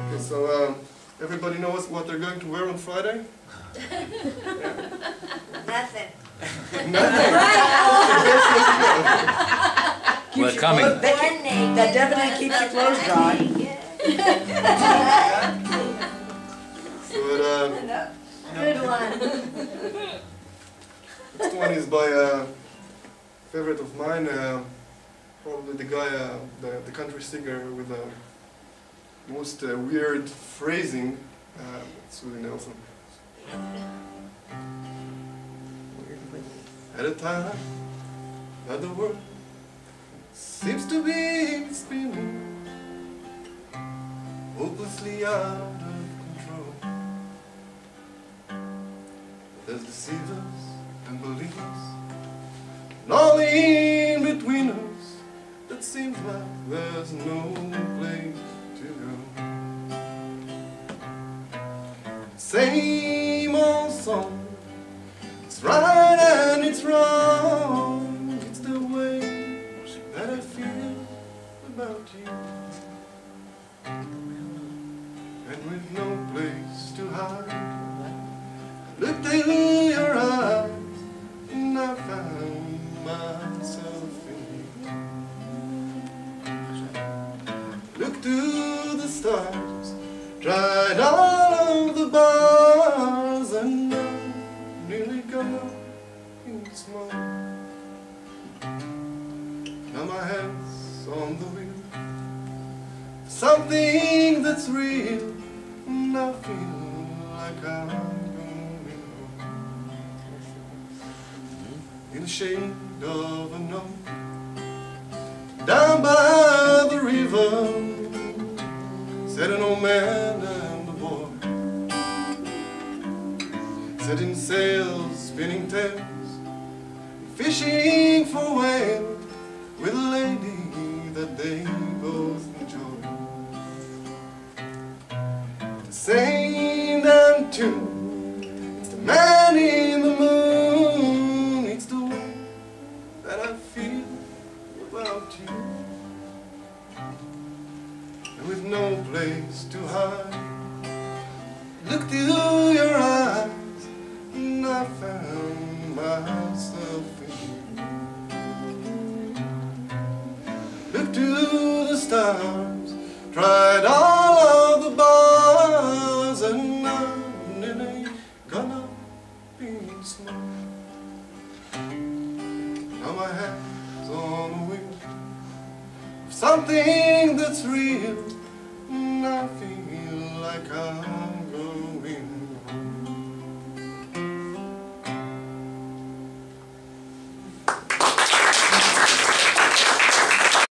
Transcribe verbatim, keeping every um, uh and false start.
Okay, so um, everybody knows what they're going to wear on Friday? Nothing. Nothing. We're coming. That, that, that definitely keeps your clothes dry. So uh, Good one. next one is by a favorite of mine, uh, probably the guy, uh, the, the country singer with the most uh, weird phrasing, uh, it's Willie Nelson. At a time that the world seems to be spinning hopelessly out of control. There's deceivers and believers, and all the in-betweeners. That seems like there's no place to go. Same old song. It's right and it's wrong. It's the way that I feel about you. And with no place to hide, I looked into your eyes and I found myself in you. Looked to the stars, tried all of the bars, and I nearly got in small. Now my head's on the wheel, something that's real, and I feel like I'm going home. In the shade of an oak, down by the river, sat an old man and a boy, setting sails, spinning tales, fishing for whales with a lady that they both enjoy. The same damn tune, it's the man in the moon, it's the way that I feel about you. And with no place to hide, looked into your eyes, and I found myself in you. Looked to the stars, tried all